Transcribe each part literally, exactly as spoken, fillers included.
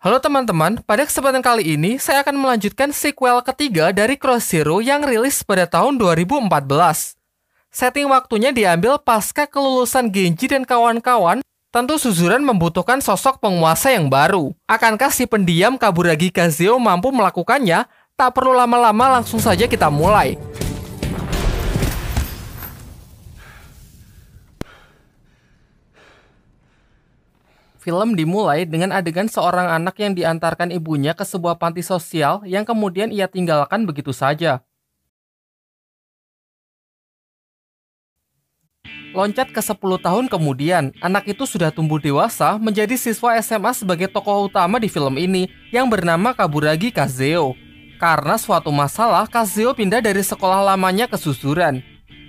Halo teman-teman, pada kesempatan kali ini saya akan melanjutkan sequel ketiga dari Cross Zero yang rilis pada tahun dua ribu empat belas. Setting waktunya diambil pasca kelulusan Genji dan kawan-kawan. Tentu Suzuran membutuhkan sosok penguasa yang baru. Akankah si pendiam Kaburagi Kazeo mampu melakukannya? Tak perlu lama-lama, langsung saja kita mulai. Film dimulai dengan adegan seorang anak yang diantarkan ibunya ke sebuah panti sosial yang kemudian ia tinggalkan begitu saja. Loncat ke sepuluh tahun kemudian, anak itu sudah tumbuh dewasa menjadi siswa S M A sebagai tokoh utama di film ini yang bernama Kaburagi Kazeo. Karena suatu masalah, Kazeo pindah dari sekolah lamanya ke Suzuran.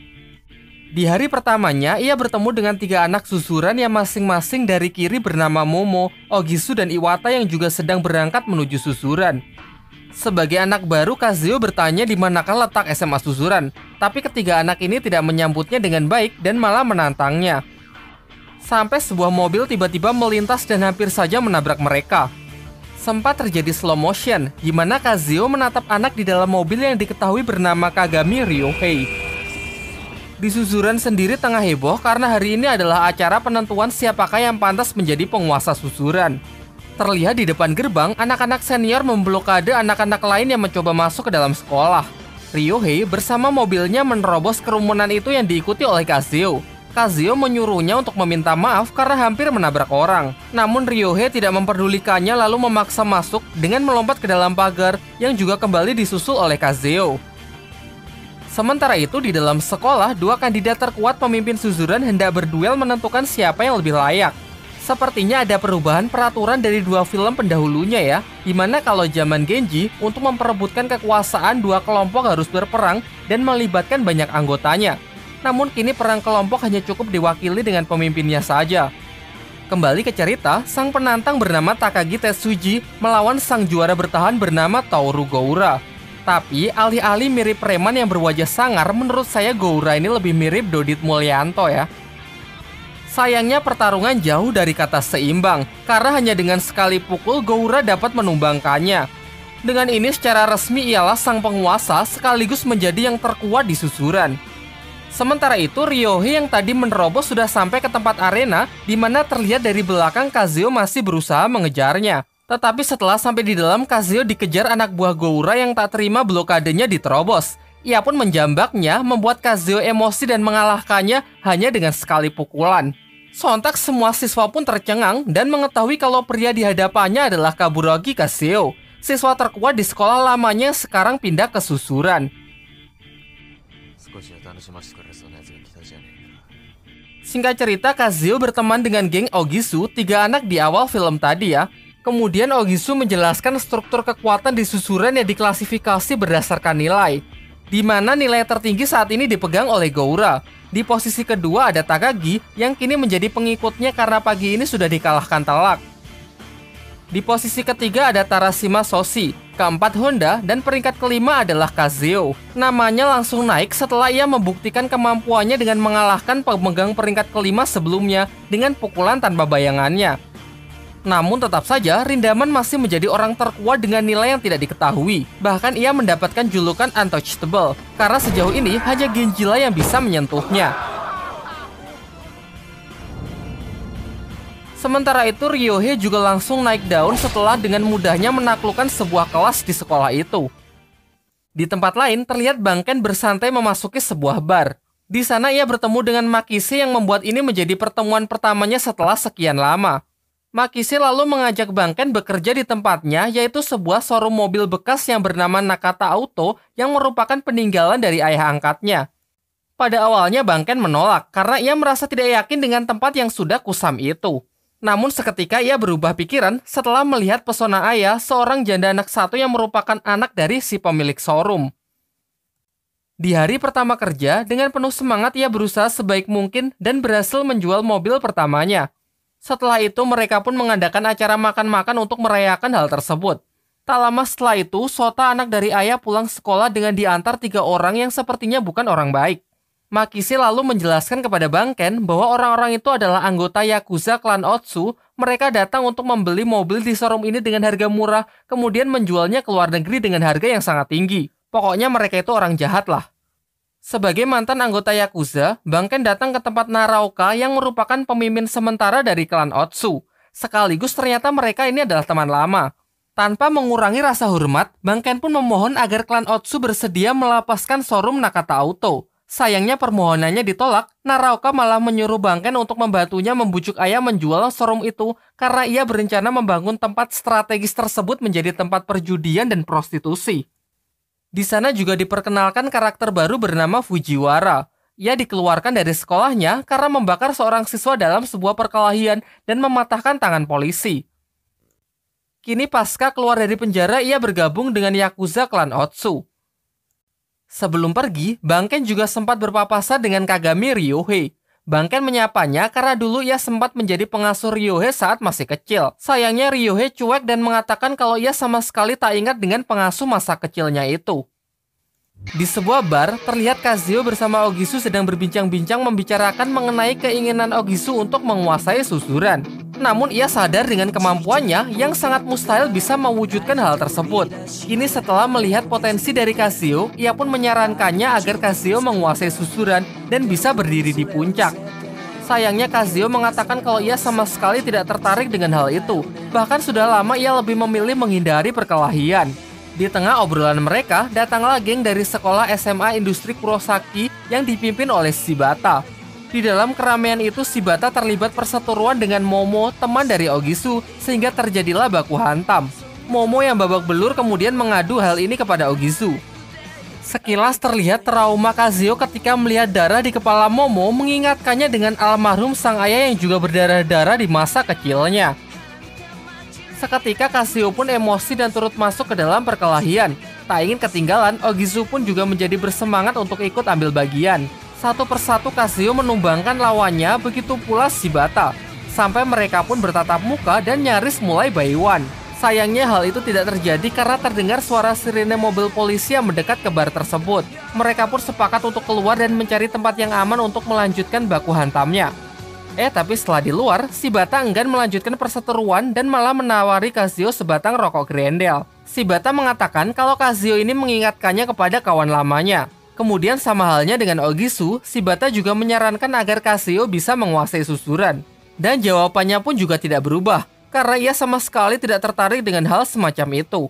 Di hari pertamanya, ia bertemu dengan tiga anak Suzuran yang masing-masing dari kiri bernama Momo, Ogisu, dan Iwata yang juga sedang berangkat menuju Suzuran. Sebagai anak baru, Kazeo bertanya di manakah letak S M A Suzuran, tapi ketiga anak ini tidak menyambutnya dengan baik dan malah menantangnya. Sampai sebuah mobil tiba-tiba melintas dan hampir saja menabrak mereka. Sempat terjadi slow motion, di mana Kazeo menatap anak di dalam mobil yang diketahui bernama Kagami Ryohei. Di Suzuran sendiri tengah heboh karena hari ini adalah acara penentuan siapakah yang pantas menjadi penguasa Suzuran. Terlihat di depan gerbang, anak-anak senior memblokade anak-anak lain yang mencoba masuk ke dalam sekolah. Ryohei bersama mobilnya menerobos kerumunan itu yang diikuti oleh Kazeo. Kazeo menyuruhnya untuk meminta maaf karena hampir menabrak orang. Namun Ryohei tidak memperdulikannya lalu memaksa masuk dengan melompat ke dalam pagar yang juga kembali disusul oleh Kazeo. Sementara itu, di dalam sekolah, dua kandidat terkuat pemimpin Suzuran hendak berduel menentukan siapa yang lebih layak. Sepertinya ada perubahan peraturan dari dua film pendahulunya ya, dimana kalau zaman Genji, untuk memperebutkan kekuasaan, dua kelompok harus berperang dan melibatkan banyak anggotanya. Namun kini perang kelompok hanya cukup diwakili dengan pemimpinnya saja. Kembali ke cerita, sang penantang bernama Takagi Tetsuji melawan sang juara bertahan bernama Toru Goura. Tapi, alih-alih mirip preman yang berwajah sangar, menurut saya Goura ini lebih mirip Dodit Mulyanto ya. Sayangnya pertarungan jauh dari kata seimbang, karena hanya dengan sekali pukul Goura dapat menumbangkannya. Dengan ini secara resmi ialah sang penguasa sekaligus menjadi yang terkuat di Suzuran. Sementara itu, Ryohei yang tadi menerobos sudah sampai ke tempat arena, di mana terlihat dari belakang Kazeo masih berusaha mengejarnya. Tetapi setelah sampai di dalam, Kazeo dikejar anak buah Goura yang tak terima blokadenya diterobos. Ia pun menjambaknya, membuat Kazeo emosi dan mengalahkannya hanya dengan sekali pukulan. Sontak semua siswa pun tercengang dan mengetahui kalau pria di hadapannya adalah Kaburagi Kazeo, siswa terkuat di sekolah lamanya yang sekarang pindah ke Suzuran. Singkat cerita, Kazeo berteman dengan geng Ogisu, tiga anak di awal film tadi ya. Kemudian Ogisu menjelaskan struktur kekuatan di Suzuran yang diklasifikasi berdasarkan nilai, di mana nilai tertinggi saat ini dipegang oleh Goura. Di posisi kedua ada Takagi yang kini menjadi pengikutnya karena pagi ini sudah dikalahkan telak. Di posisi ketiga ada Tarashima Soshi, keempat Honda, dan peringkat kelima adalah Kazeo. Namanya langsung naik setelah ia membuktikan kemampuannya dengan mengalahkan pemegang peringkat kelima sebelumnya dengan pukulan tanpa bayangannya. Namun tetap saja, Rindaman masih menjadi orang terkuat dengan nilai yang tidak diketahui. Bahkan ia mendapatkan julukan untouchable, karena sejauh ini hanya Genji-lah yang bisa menyentuhnya. Sementara itu, Ryohei juga langsung naik daun setelah dengan mudahnya menaklukkan sebuah kelas di sekolah itu. Di tempat lain, terlihat Banken bersantai memasuki sebuah bar. Di sana ia bertemu dengan Makise yang membuat ini menjadi pertemuan pertamanya setelah sekian lama. Makise lalu mengajak Banken bekerja di tempatnya, yaitu sebuah showroom mobil bekas yang bernama Nakata Auto yang merupakan peninggalan dari ayah angkatnya. Pada awalnya Banken menolak karena ia merasa tidak yakin dengan tempat yang sudah kusam itu. Namun seketika ia berubah pikiran setelah melihat pesona ayah, seorang janda anak satu yang merupakan anak dari si pemilik showroom. Di hari pertama kerja, dengan penuh semangat ia berusaha sebaik mungkin dan berhasil menjual mobil pertamanya. Setelah itu, mereka pun mengadakan acara makan-makan untuk merayakan hal tersebut. Tak lama setelah itu, Sota anak dari ayah pulang sekolah dengan diantar tiga orang yang sepertinya bukan orang baik. Makise lalu menjelaskan kepada Banken bahwa orang-orang itu adalah anggota Yakuza klan Otsu, mereka datang untuk membeli mobil di showroom ini dengan harga murah, kemudian menjualnya ke luar negeri dengan harga yang sangat tinggi. Pokoknya mereka itu orang jahat lah. Sebagai mantan anggota Yakuza, Bang Ken datang ke tempat Naraoka yang merupakan pemimpin sementara dari klan Otsu. Sekaligus ternyata mereka ini adalah teman lama. Tanpa mengurangi rasa hormat, Bang Ken pun memohon agar klan Otsu bersedia melepaskan showroom Nakata Auto. Sayangnya permohonannya ditolak, Naraoka malah menyuruh Bang Ken untuk membantunya membujuk ayah menjual showroom itu karena ia berencana membangun tempat strategis tersebut menjadi tempat perjudian dan prostitusi. Di sana juga diperkenalkan karakter baru bernama Fujiwara. Ia dikeluarkan dari sekolahnya karena membakar seorang siswa dalam sebuah perkelahian dan mematahkan tangan polisi. Kini pasca keluar dari penjara, ia bergabung dengan Yakuza klan Otsu. Sebelum pergi, Bang Ken juga sempat berpapasan dengan Kagami Ryohei. Bang Ken menyapanya karena dulu ia sempat menjadi pengasuh Ryohei saat masih kecil. Sayangnya Ryohei cuek dan mengatakan kalau ia sama sekali tak ingat dengan pengasuh masa kecilnya itu. Di sebuah bar, terlihat Kazuo bersama Ogisu sedang berbincang-bincang membicarakan mengenai keinginan Ogisu untuk menguasai susuran. Namun ia sadar dengan kemampuannya yang sangat mustahil bisa mewujudkan hal tersebut. Kini setelah melihat potensi dari Kazuo, ia pun menyarankannya agar Kazuo menguasai susuran dan bisa berdiri di puncak. Sayangnya Kazuo mengatakan kalau ia sama sekali tidak tertarik dengan hal itu. Bahkan sudah lama ia lebih memilih menghindari perkelahian. Di tengah obrolan mereka, datanglah geng dari sekolah S M A Industri Kurosaki yang dipimpin oleh Shibata. Di dalam keramaian itu, Shibata terlibat perseteruan dengan Momo, teman dari Ogisu, sehingga terjadilah baku hantam. Momo yang babak belur kemudian mengadu hal ini kepada Ogisu. Sekilas terlihat trauma Kazuo ketika melihat darah di kepala Momo mengingatkannya dengan almarhum sang ayah yang juga berdarah-darah di masa kecilnya. Seketika Kazuo pun emosi dan turut masuk ke dalam perkelahian. Tak ingin ketinggalan, Ogisu pun juga menjadi bersemangat untuk ikut ambil bagian. Satu persatu Kazuo menumbangkan lawannya, begitu pula Shibata. Sampai mereka pun bertatap muka dan nyaris mulai baiwan. Sayangnya hal itu tidak terjadi karena terdengar suara sirine mobil polisi yang mendekat ke bar tersebut. Mereka pun sepakat untuk keluar dan mencari tempat yang aman untuk melanjutkan baku hantamnya. Eh, tapi setelah di luar, Shibata enggan melanjutkan perseteruan dan malah menawari Kazuo sebatang rokok Grendel. Shibata mengatakan kalau Kazuo ini mengingatkannya kepada kawan lamanya. Kemudian sama halnya dengan Ogisu, Shibata juga menyarankan agar Kazuo bisa menguasai susuran. Dan jawabannya pun juga tidak berubah, karena ia sama sekali tidak tertarik dengan hal semacam itu.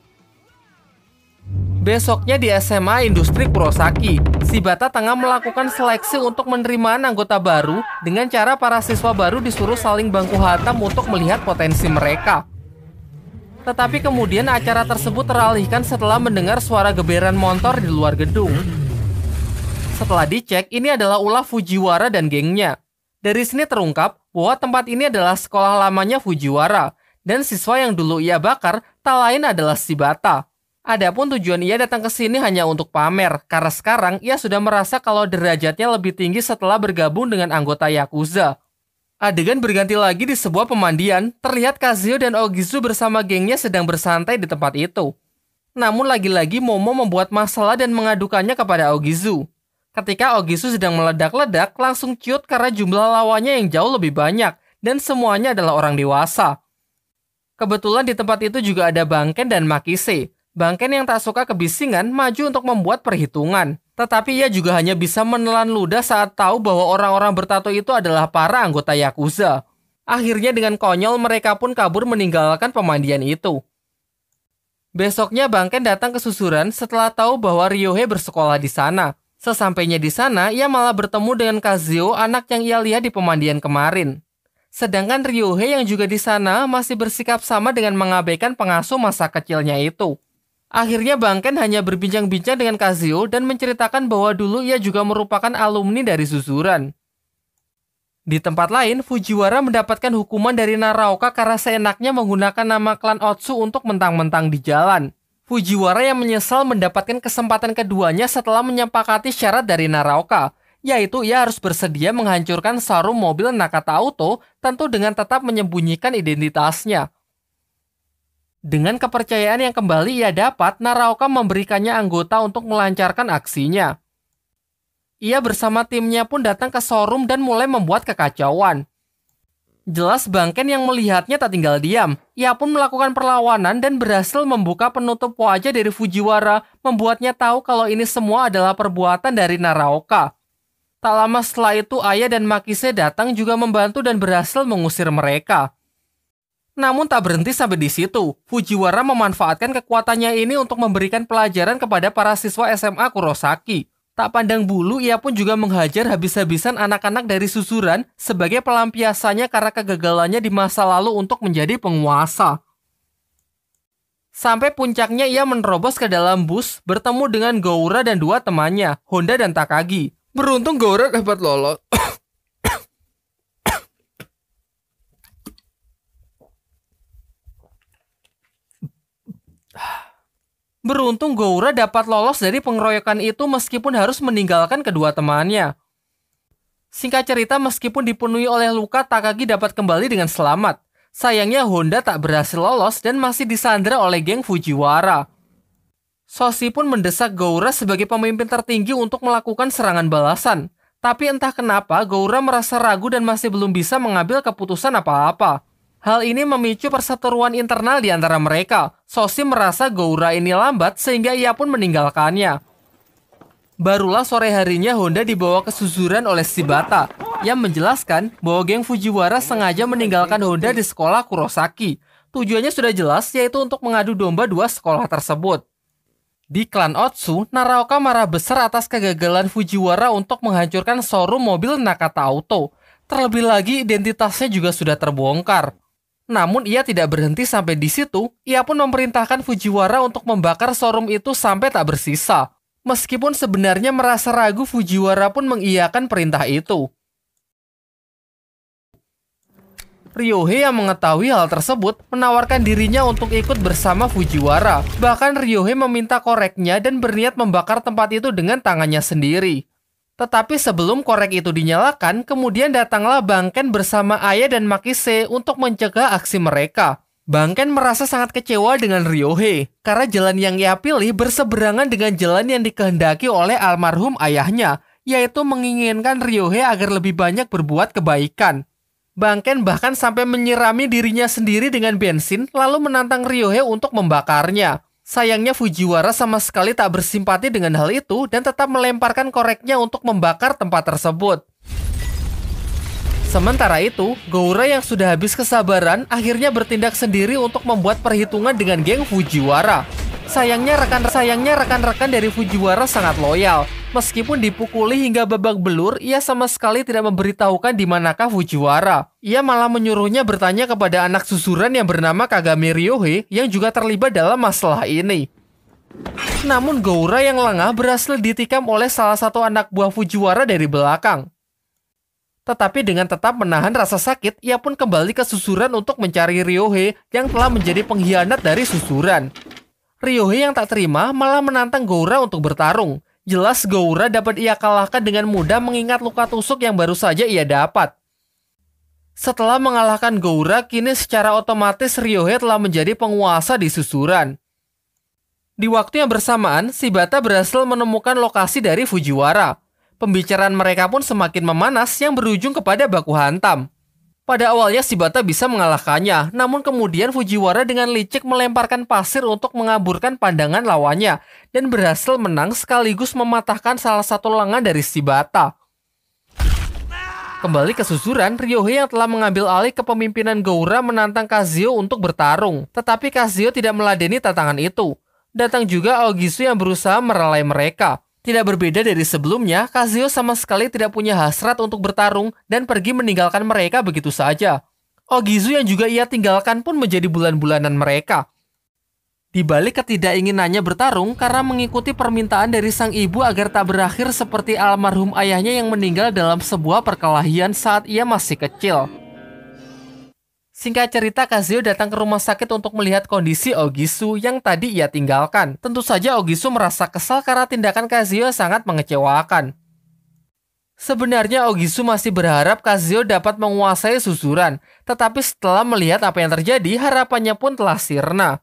Besoknya di S M A Industri Kurosaki, Shibata tengah melakukan seleksi untuk menerima anggota baru dengan cara para siswa baru disuruh saling baku hantam untuk melihat potensi mereka. Tetapi kemudian acara tersebut teralihkan setelah mendengar suara geberan motor di luar gedung. Setelah dicek, ini adalah ulah Fujiwara dan gengnya. Dari sini terungkap bahwa tempat ini adalah sekolah lamanya Fujiwara, dan siswa yang dulu ia bakar tak lain adalah Shibata. Adapun tujuan ia datang ke sini hanya untuk pamer, karena sekarang ia sudah merasa kalau derajatnya lebih tinggi setelah bergabung dengan anggota Yakuza. Adegan berganti lagi di sebuah pemandian, terlihat Kazuo dan Ogisu bersama gengnya sedang bersantai di tempat itu. Namun lagi-lagi Momo membuat masalah dan mengadukannya kepada Ogisu. Ketika Ogisu sedang meledak-ledak, langsung ciut karena jumlah lawannya yang jauh lebih banyak, dan semuanya adalah orang dewasa. Kebetulan di tempat itu juga ada Bang Ken dan Makise. Bang Ken yang tak suka kebisingan maju untuk membuat perhitungan. Tetapi ia juga hanya bisa menelan ludah saat tahu bahwa orang-orang bertato itu adalah para anggota Yakuza. Akhirnya dengan konyol mereka pun kabur meninggalkan pemandian itu. Besoknya Bang Ken datang ke susuran setelah tahu bahwa Ryohei bersekolah di sana. Sesampainya di sana, ia malah bertemu dengan Kazuo, anak yang ia lihat di pemandian kemarin. Sedangkan Ryohei yang juga di sana masih bersikap sama dengan mengabaikan pengasuh masa kecilnya itu. Akhirnya Bang Ken hanya berbincang-bincang dengan Kazuo dan menceritakan bahwa dulu ia juga merupakan alumni dari susuran. Di tempat lain, Fujiwara mendapatkan hukuman dari Naraoka karena seenaknya menggunakan nama klan Otsu untuk mentang-mentang di jalan. Fujiwara yang menyesal mendapatkan kesempatan keduanya setelah menyepakati syarat dari Naraoka, yaitu ia harus bersedia menghancurkan showroom mobil Nakata Auto, tentu dengan tetap menyembunyikan identitasnya. Dengan kepercayaan yang kembali ia dapat, Naraoka memberikannya anggota untuk melancarkan aksinya. Ia bersama timnya pun datang ke showroom dan mulai membuat kekacauan. Jelas Bangken yang melihatnya tak tinggal diam. Ia pun melakukan perlawanan dan berhasil membuka penutup wajah dari Fujiwara, membuatnya tahu kalau ini semua adalah perbuatan dari Naraoka. Tak lama setelah itu, Aya dan Makise datang juga membantu dan berhasil mengusir mereka. Namun tak berhenti sampai di situ. Fujiwara memanfaatkan kekuatannya ini untuk memberikan pelajaran kepada para siswa S M A Kurosaki. Tak pandang bulu, ia pun juga menghajar habis-habisan anak-anak dari susuran sebagai pelampiasannya karena kegagalannya di masa lalu untuk menjadi penguasa. Sampai puncaknya ia menerobos ke dalam bus, bertemu dengan Goura dan dua temannya, Honda dan Takagi. Beruntung Goura dapat lolos. Beruntung Goura dapat lolos dari pengeroyokan itu meskipun harus meninggalkan kedua temannya. Singkat cerita, meskipun dipenuhi oleh luka, Takagi dapat kembali dengan selamat. Sayangnya Honda tak berhasil lolos dan masih disandra oleh geng Fujiwara. Soshi pun mendesak Goura sebagai pemimpin tertinggi untuk melakukan serangan balasan. Tapi entah kenapa Goura merasa ragu dan masih belum bisa mengambil keputusan apa-apa. Hal ini memicu perseteruan internal di antara mereka. Soshi merasa Goura ini lambat sehingga ia pun meninggalkannya. Barulah sore harinya Honda dibawa ke susuran oleh Shibata yang menjelaskan bahwa geng Fujiwara sengaja meninggalkan Honda di sekolah Kurosaki. Tujuannya sudah jelas, yaitu untuk mengadu domba dua sekolah tersebut. Di klan Otsu, Naraoka marah besar atas kegagalan Fujiwara untuk menghancurkan showroom mobil Nakata Auto. Terlebih lagi identitasnya juga sudah terbongkar. Namun ia tidak berhenti sampai di situ, ia pun memerintahkan Fujiwara untuk membakar showroom itu sampai tak bersisa. Meskipun sebenarnya merasa ragu, Fujiwara pun mengiyakan perintah itu. Ryohei yang mengetahui hal tersebut menawarkan dirinya untuk ikut bersama Fujiwara. Bahkan Ryohei meminta koreknya dan berniat membakar tempat itu dengan tangannya sendiri. Tetapi sebelum korek itu dinyalakan, kemudian datanglah Bangken bersama Aya dan Makise untuk mencegah aksi mereka. Bangken merasa sangat kecewa dengan Ryohei, karena jalan yang ia pilih berseberangan dengan jalan yang dikehendaki oleh almarhum ayahnya, yaitu menginginkan Ryohei agar lebih banyak berbuat kebaikan. Bangken bahkan sampai menyirami dirinya sendiri dengan bensin, lalu menantang Ryohei untuk membakarnya. Sayangnya Fujiwara sama sekali tak bersimpati dengan hal itu dan tetap melemparkan koreknya untuk membakar tempat tersebut. Sementara itu, Goura yang sudah habis kesabaran akhirnya bertindak sendiri untuk membuat perhitungan dengan geng Fujiwara. Sayangnya rekan sayangnya rekan-rekan dari Fujiwara sangat loyal. Meskipun dipukuli hingga babak belur, ia sama sekali tidak memberitahukan di manakah Fujiwara. Ia malah menyuruhnya bertanya kepada anak susuran yang bernama Kagami Ryohei yang juga terlibat dalam masalah ini. Namun Goura yang lengah berhasil ditikam oleh salah satu anak buah Fujiwara dari belakang. Tetapi dengan tetap menahan rasa sakit, ia pun kembali ke susuran untuk mencari Ryohei yang telah menjadi pengkhianat dari susuran. Ryohei yang tak terima malah menantang Goura untuk bertarung. Jelas Goura dapat ia kalahkan dengan mudah mengingat luka tusuk yang baru saja ia dapat. Setelah mengalahkan Goura, kini secara otomatis Ryohei telah menjadi penguasa di susuran. Di waktu yang bersamaan, Shibata berhasil menemukan lokasi dari Fujiwara. Pembicaraan mereka pun semakin memanas yang berujung kepada baku hantam. Pada awalnya Shibata bisa mengalahkannya, namun kemudian Fujiwara dengan licik melemparkan pasir untuk mengaburkan pandangan lawannya dan berhasil menang sekaligus mematahkan salah satu lengan dari Shibata. Kembali ke susuran, Ryohei yang telah mengambil alih kepemimpinan Goura menantang Kazuo untuk bertarung, tetapi Kazuo tidak meladeni tantangan itu. Datang juga Aogisu yang berusaha merelai mereka. Tidak berbeda dari sebelumnya, Kazuo sama sekali tidak punya hasrat untuk bertarung dan pergi meninggalkan mereka begitu saja. Ogizu yang juga ia tinggalkan pun menjadi bulan-bulanan mereka. Di balik ketidakinginannya bertarung karena mengikuti permintaan dari sang ibu agar tak berakhir seperti almarhum ayahnya yang meninggal dalam sebuah perkelahian saat ia masih kecil. Singkat cerita, Kazuo datang ke rumah sakit untuk melihat kondisi Ogisu yang tadi ia tinggalkan. Tentu saja Ogisu merasa kesal karena tindakan Kazuo sangat mengecewakan. Sebenarnya Ogisu masih berharap Kazuo dapat menguasai susuran, tetapi setelah melihat apa yang terjadi, harapannya pun telah sirna.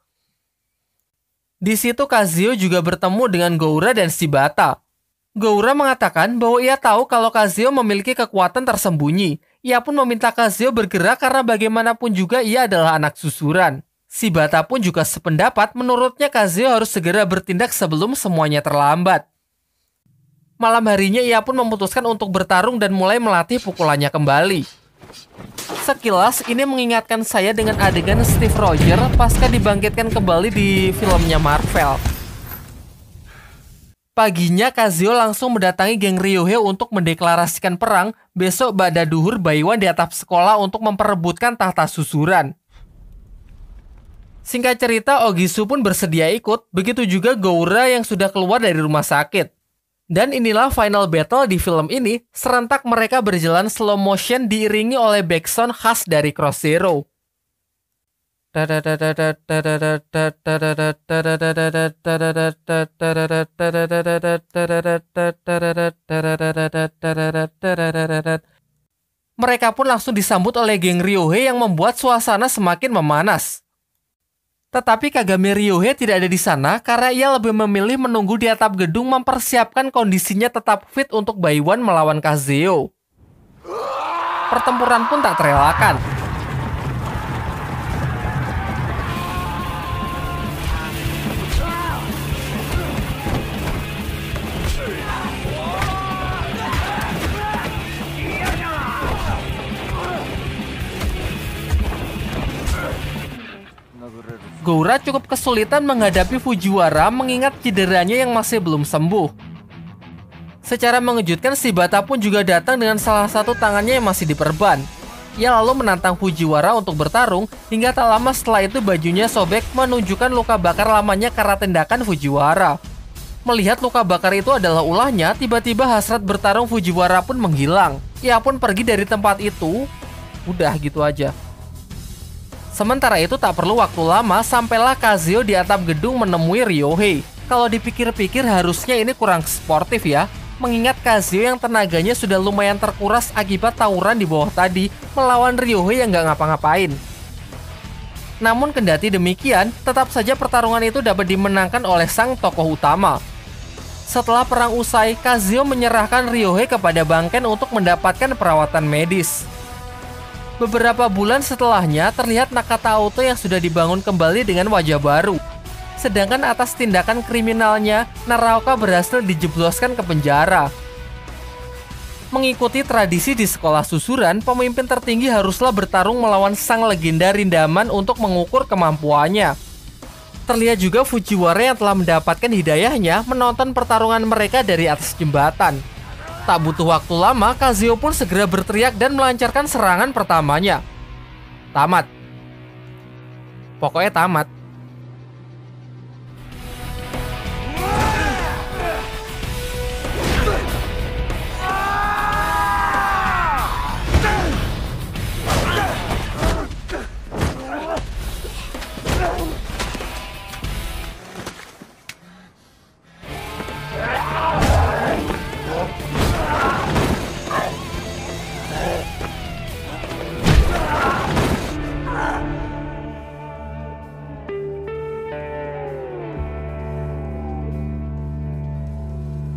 Di situ Kazuo juga bertemu dengan Goura dan Shibata. Goura mengatakan bahwa ia tahu kalau Kazuo memiliki kekuatan tersembunyi. Ia pun meminta Kazuo bergerak karena bagaimanapun juga ia adalah anak susuran. Shibata pun juga sependapat, menurutnya Kazuo harus segera bertindak sebelum semuanya terlambat. Malam harinya ia pun memutuskan untuk bertarung dan mulai melatih pukulannya kembali. Sekilas ini mengingatkan saya dengan adegan Steve Rogers pasca dibangkitkan kembali di filmnya Marvel. Paginya Kazuo langsung mendatangi geng Ryohei untuk mendeklarasikan perang. Besok ba'da duhur Baiwan di atap sekolah untuk memperebutkan tahta susuran. Singkat cerita, Ogisu pun bersedia ikut, begitu juga Goura yang sudah keluar dari rumah sakit. Dan inilah final battle di film ini, serentak mereka berjalan slow motion diiringi oleh backsound khas dari Cross Zero. Mereka pun langsung disambut oleh geng Ryohei yang membuat suasana semakin memanas. Tetapi Kagami Ryohei tidak ada di sana karena ia lebih memilih menunggu di atap gedung mempersiapkan kondisinya tetap fit untuk Baiwan melawan Kazuo. Pertempuran pun tak terelakkan. Goura cukup kesulitan menghadapi Fujiwara mengingat cederanya yang masih belum sembuh. Secara mengejutkan, Shibata pun juga datang dengan salah satu tangannya yang masih diperban. Ia lalu menantang Fujiwara untuk bertarung, hingga tak lama setelah itu bajunya sobek menunjukkan luka bakar lamanya karena tindakan Fujiwara. Melihat luka bakar itu adalah ulahnya, tiba-tiba hasrat bertarung Fujiwara pun menghilang. Ia pun pergi dari tempat itu. Udah gitu aja. Sementara itu tak perlu waktu lama, sampailah Kazuo di atap gedung menemui Ryohei. Kalau dipikir-pikir harusnya ini kurang sportif ya, mengingat Kazuo yang tenaganya sudah lumayan terkuras akibat tawuran di bawah tadi melawan Ryohei yang gak ngapa-ngapain. Namun kendati demikian, tetap saja pertarungan itu dapat dimenangkan oleh sang tokoh utama. Setelah perang usai, Kazuo menyerahkan Ryohei kepada Banken untuk mendapatkan perawatan medis. Beberapa bulan setelahnya, terlihat Nakata Auto yang sudah dibangun kembali dengan wajah baru. Sedangkan atas tindakan kriminalnya, Naraoka berhasil dijebloskan ke penjara. Mengikuti tradisi di sekolah susuran, pemimpin tertinggi haruslah bertarung melawan sang legenda Rindaman untuk mengukur kemampuannya. Terlihat juga Fujiwara yang telah mendapatkan hidayahnya menonton pertarungan mereka dari atas jembatan. Tak butuh waktu lama, Kazuo pun segera berteriak dan melancarkan serangan pertamanya. Tamat. Pokoknya tamat.